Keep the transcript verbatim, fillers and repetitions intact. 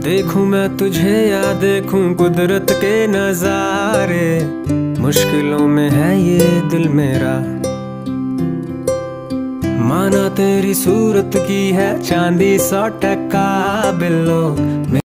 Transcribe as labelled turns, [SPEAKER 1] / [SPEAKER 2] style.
[SPEAKER 1] देखूं मैं तुझे या देखूं कुदरत के नजारे, मुश्किलों में है ये दिल मेरा। माना तेरी सूरत की है चांदी सौ टका बिल्लो,